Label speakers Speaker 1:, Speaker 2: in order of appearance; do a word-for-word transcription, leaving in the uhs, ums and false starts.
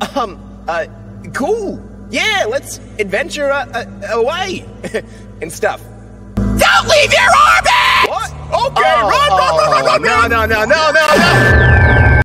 Speaker 1: Um, uh, cool. Yeah, let's adventure uh, uh, away and stuff.
Speaker 2: Don't leave your orbit!
Speaker 1: What?
Speaker 2: Okay,
Speaker 1: Oh,
Speaker 2: run, run, run, run, run,
Speaker 1: no,
Speaker 2: run!
Speaker 1: no, no, no, no, no!